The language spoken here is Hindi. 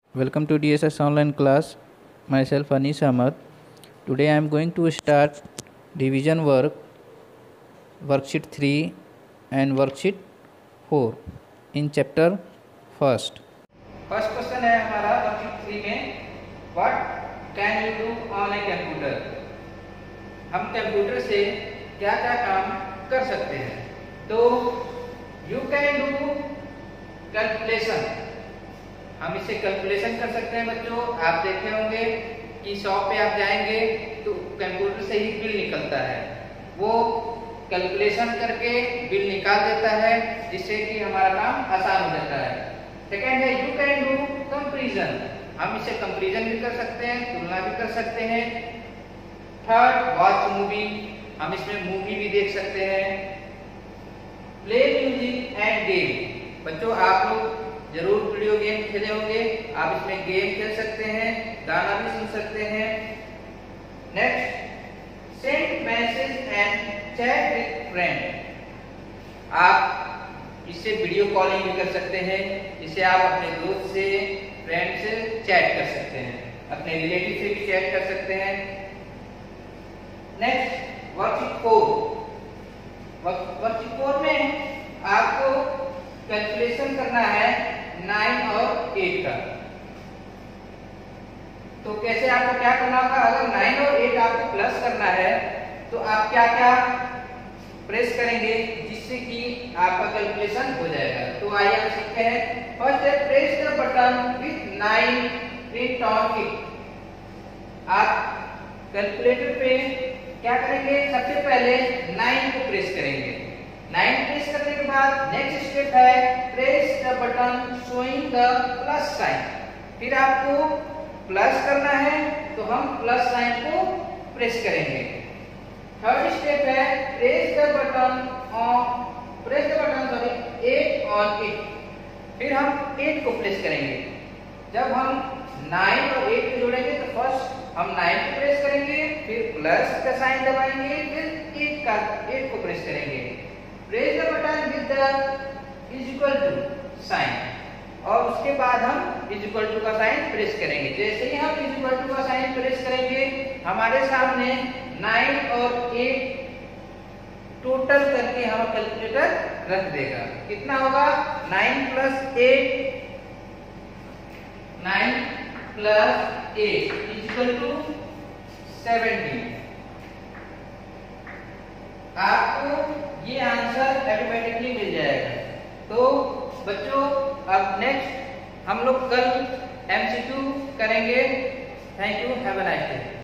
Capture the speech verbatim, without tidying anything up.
Welcome to D S S online class. Myself Anis Ahmad. Today I am going to start division work worksheet three and worksheet four in chapter first. First question है हमारा वर्कशीट थ्री में what can you do on a computer. हम कंप्यूटर से क्या क्या काम कर सकते हैं। तो यू कैन डू कैलकुलेशन, हम इसे कैलकुलेशन कर सकते हैं। बच्चों आप देखे होंगे कि शॉप पे आप जाएंगे तो कंप्यूटर से ही बिल निकलता है, वो कैलकुलेशन करके बिल निकाल देता है जिससे कि हमारा काम आसान हो जाता है। सेकेंड है यू कैन डू कंपैरिजन, हम इसे कंपैरिजन भी कर सकते हैं, तुलना भी कर सकते हैं। थर्ड वॉच मूवी, हम इसमें मूवी भी देख सकते हैं। प्ले म्यूजिक एंड गेम, बच्चों आप लोग जरूर वीडियो गेम खेले होंगे, आप इसमें गेम खेल सकते हैं, गाना भी सुन सकते हैं। Next send message and chat with friend, आप इससे वीडियो कॉलिंग भी कर सकते हैं, इससे आप अपने दोस्त से फ्रेंड से चैट कर सकते हैं, अपने रिलेटिव से भी चैट कर सकते हैं। Next worksheet four, worksheet four में आपको कैलकुलेशन करना है नाइन और एट का। तो कैसे आपको क्या करना होगा, अगर नाइन और एट आपको प्लस करना है तो आप क्या क्या प्रेस करेंगे जिससे कि आपका कैलकुलेशन हो जाएगा। तो आइए हम सीखते हैं। फर्स्ट है press the button with nine print on it. आप कैलकुलेटर पे क्या करेंगे, सबसे पहले नाइन को प्रेस करेंगे। नाइन प्रेस करने के बाद नेक्स्ट स्टेप है press the button showing the plus sign. फिर आपको प्लस करना है तो हम प्लस साइन को प्रेस करेंगे। थर्ड स्टेप है press the button on press the button sorry eight on it, फिर हम एट को प्रेस करेंगे। जब हम नाइन और एट को जोड़ेंगे तो फर्स्ट हम नाइन को प्रेस करेंगे, फिर प्लस का साइन दबाएंगे, फिर एट का एट को प्रेस करेंगे। Press the button with the is equal to sign और उसके बाद हम इज इक्वल टू का साइन प्रेस करेंगे। जैसे ही हम इज इक्वल टू का साइन प्रेस करेंगे हमारे सामने नाइन और एट टोटल करके हम कैलकुलेटर रख देगा। कितना होगा, nine plus eight, nine plus eight is equal to seventeen. आपको ये आंसर ऑटोमेटिकली मिल जाएगा। तो बच्चों अब नेक्स्ट हम लोग कल एमसीक्यू करेंगे। Thank you, have a nice day.